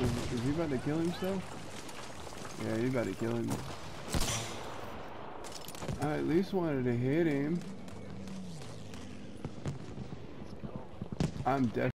Is he about to kill himself? Yeah, he's about to kill him. I at least wanted to hit him. I'm definitely